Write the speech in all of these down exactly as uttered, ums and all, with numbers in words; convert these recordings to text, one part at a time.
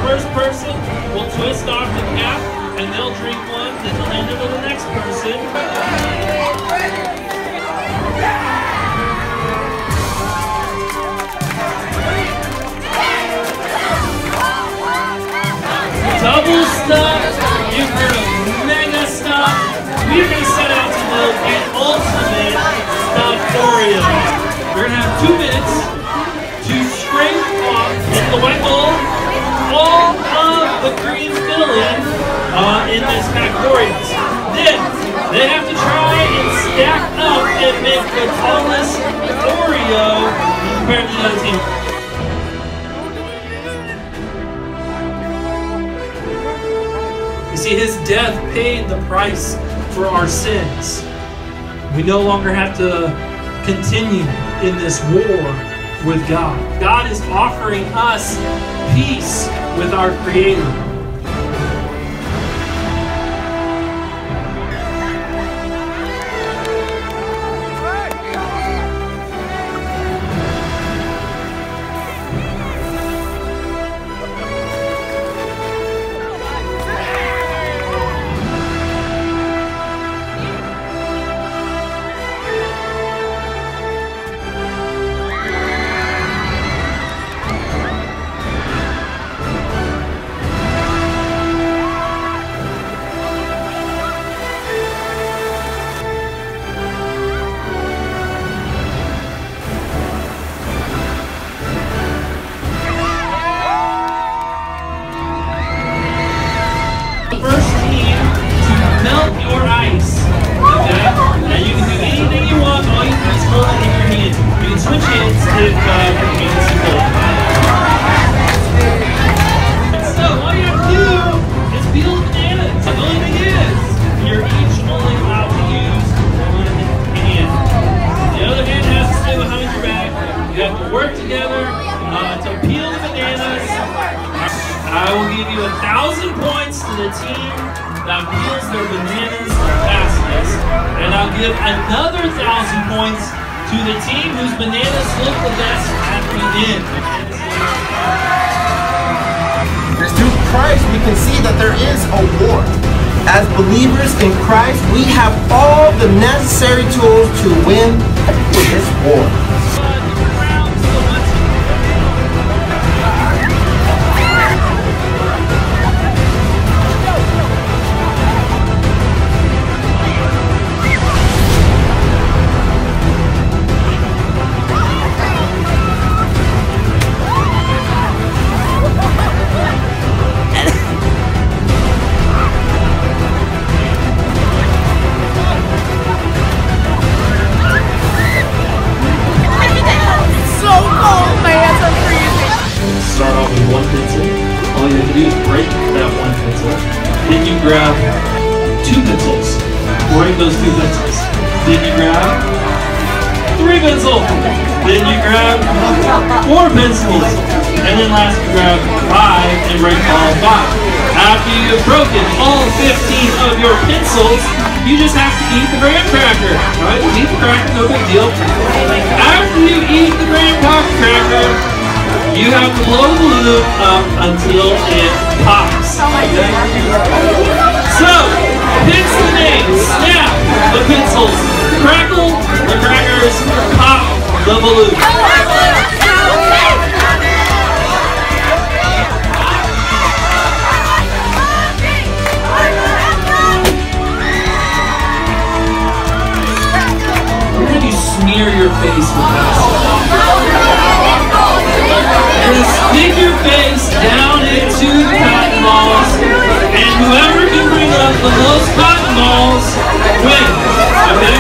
first person will twist off the cap, and they'll drink one, then they'll hand it to the next person. Double stuff, you've heard of mega stuff. We're going to set out to build an ultimate stuffed Oreo. We're going to have two minutes to scrape off in the white bowl all of the green filling uh, in this pack of Oreos. Then they have to try and stack up and make the tallest Oreo compared to the other team. You see, his death paid the price for our sins. We no longer have to continue in this war with God. God is offering us peace with our Creator. I will give you a thousand points to the team that peels their bananas the fastest, and I'll give another thousand points to the team whose bananas look the best at the end. Through Christ, we can see that there is a war. As believers in Christ, we have all the necessary tools to win this war. Then you grab two pencils, break those two pencils. Then you grab three pencils. Then you grab four pencils. And then last you grab five and break all five. After you've broken all fifteen of your pencils, you just have to eat the graham cracker. Right? Eat the cracker, no big deal. After you eat the graham cracker, you have to blow the balloon up until it pops. Okay? So, pinch the names, snap the pencils, crackle the crackers, pop the balloon. We're going to smear your face with that. And stick your face down into the cotton balls, and whoever can bring up the most cotton balls wins. Okay?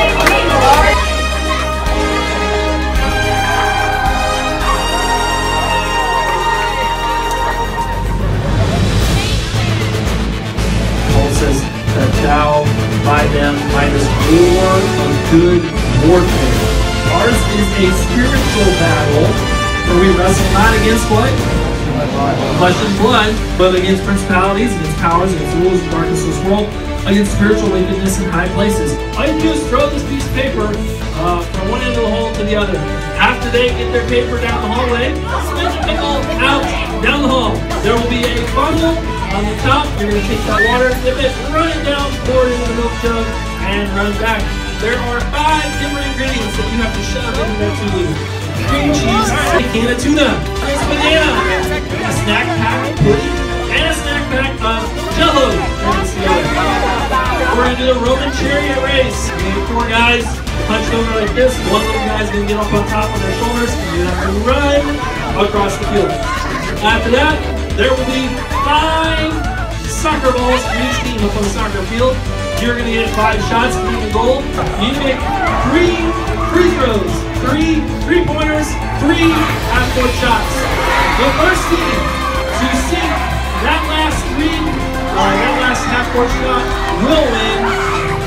Paul says that thou by them mightest war a good warfare. Ours is a spiritual battle. For we wrestle not against what? Flesh and blood, but against principalities, against powers, against rulers of darkness of this world, against spiritual wickedness in high places. All you do is throw this piece of paper uh, from one end of the hole to the other. After they get their paper down the hallway, spin the pickle out down the hall. There will be a funnel on the top. You're going to take that water, dip it, run it down, pour it into the milk jug, and run back. There are five different ingredients that you have to shove into that two liter. Cream cheese, a can of tuna, a banana, a snack pack of pudding, and a snack pack of Jell-O. We're going to do the Roman chariot race. We have four guys punched over like this. One little guy's going to get up on top on their shoulders, and you have to run across the field. After that, there will be five soccer balls for each team up on the soccer field. You're going to get five shots to the goal. You need to make three free throws, three three-pointers, three half-court shots. The first team to sink that last three, or that last half-court shot will win.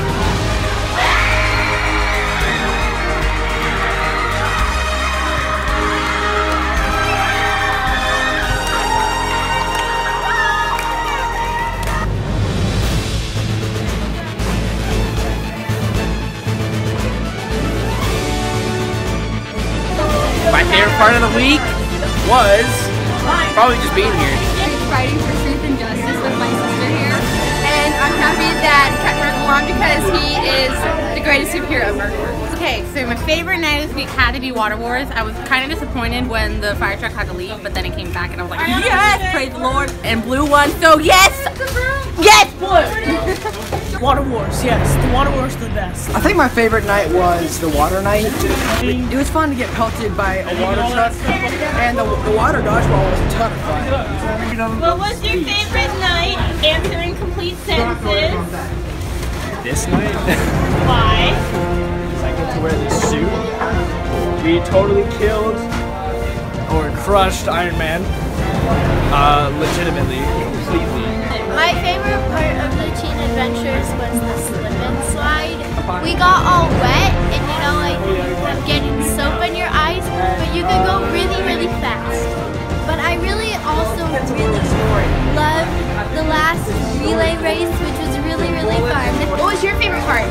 My favorite part of the week was probably just being here. Fighting for truth and justice with my sister here, and I'm happy that Captain America won because he is the greatest superhero ever. Okay, so my favorite night of this week had to be Water Wars. I was kind of disappointed when the fire truck had to leave, but then it came back and I was like, yes, praise the Lord, and Blue won, so yes, yes, Blue. Water Wars, yes. The Water Wars are the best. I think my favorite night was the water night. It was fun to get pelted by a water truck, and the, the water dodgeball was a ton of fun. What was your favorite night? Answer in complete sentences. This night? Why? Because I get to wear this suit. We totally killed or crushed Iron Man. Uh, legitimately, completely. My favorite part of the Teen Adventures was the slip and slide. We got all wet and you know like getting soap in your eyes, but you could go really, really fast. But I really also really loved the last relay race, which was really, really fun. What was your favorite part?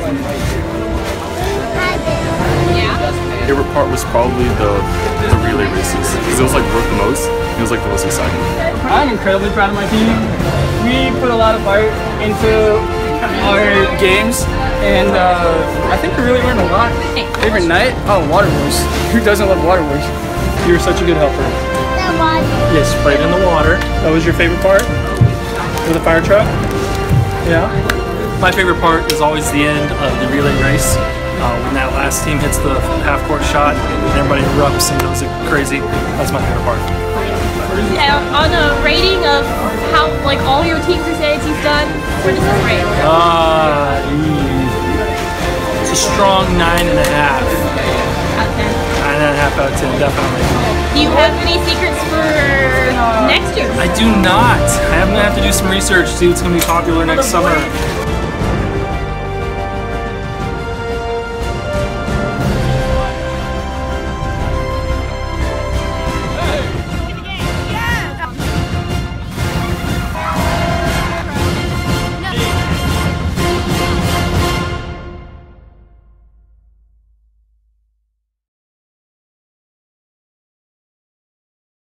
Yeah. Favorite part was probably the, the relay races because it was like worth the most. It was like the most exciting. I'm incredibly proud of my team. We put a lot of heart into our games, and uh, I think we really learned a lot. Favorite night? Oh, Water Wars. Who doesn't love Water Wars? You were such a good helper. Yes, sprayed in the water. That was your favorite part? With the fire truck? Yeah. My favorite part is always the end of the relay race. Uh, when that last team hits the half-court shot and everybody erupts and goes crazy. That's my favorite part. Uh, on a rating of how like all your team Christianity's done, where does this rate? Uh, it's a strong nine and a half. Out of ten. Nine and a half out of ten, definitely. Do you have any secrets for next year? I do not. I'm gonna have to do some research, see what's gonna be popular next summer.